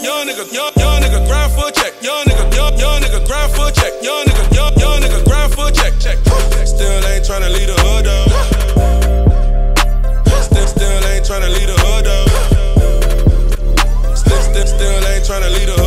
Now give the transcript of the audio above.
young nigga grind for a check. Young nigga grind for a check. Young nigga grind for a check. Still ain't tryna lead the hood up. Still ain't tryna lead the hood up. Still ain't tryna lead the hood up.